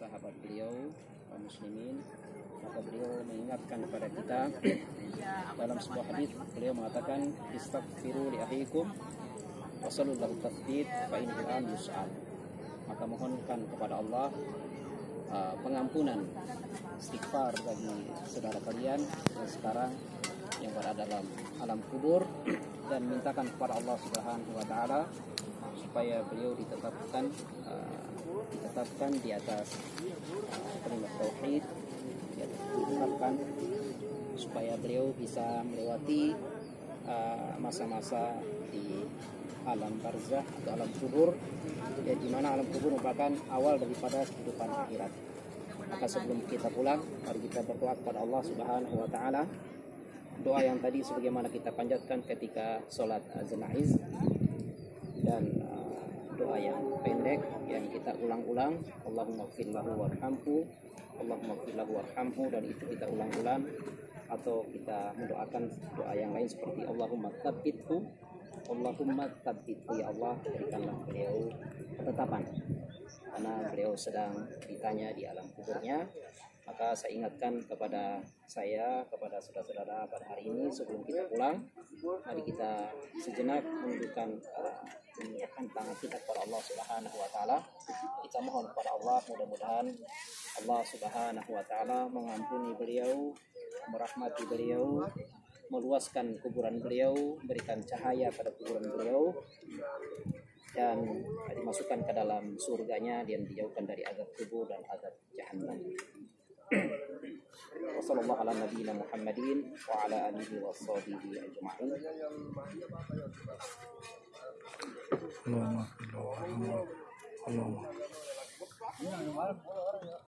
sahabat beliau, kaum muslimin, maka beliau mengingatkan kepada kita dalam sebuah hadis. Beliau mengatakan, istaghfiru li akhikum wa sallallahu tathbit fa innahu an yus'al. Maka mohonkan kepada Allah pengampunan, istighfar bagi saudara kalian yang sekarang yang berada dalam alam kubur, dan mintakan kepada Allah Subhanahu wa taala supaya beliau ditetapkan di atas kalimat tauhid, ditetapkan supaya beliau bisa melewati masa-masa di alam barzakh atau alam kubur, ya, di mana alam kubur merupakan awal daripada kehidupan akhirat. Maka sebelum kita pulang, mari kita berdoa kepada Allah Subhanahu wa taala. Doa yang tadi sebagaimana kita panjatkan ketika sholat janaiz, dan doa yang pendek yang kita ulang-ulang, Allahumma ighfir lahu warhamhu, Allahumma ighfir lahu warhamhu, dan itu kita ulang-ulang. Atau kita mendoakan doa yang lain seperti Allahumma tsabbithu, Allahumma tsabbithu, ya Allah berikanlah beliau ketetapan, karena beliau sedang ditanya di alam kuburnya. Maka saya ingatkan kepada saudara-saudara pada hari ini, sebelum kita pulang, mari kita sejenak menundukkan menyiapkan tangan kita kepada Allah Subhanahu wa taala. Kita mohon kepada Allah, mudah-mudahan Allah Subhanahu wa taala mengampuni beliau, merahmati beliau, meluaskan kuburan beliau, berikan cahaya pada kuburan beliau, dan dimasukkan ke dalam surganya, dan dijauhkan dari azab kubur dan azab jahannam. Wassallallahu ala nabiyina Muhammadin wa ala alihi wa sahbihi ajma'in. Allahumma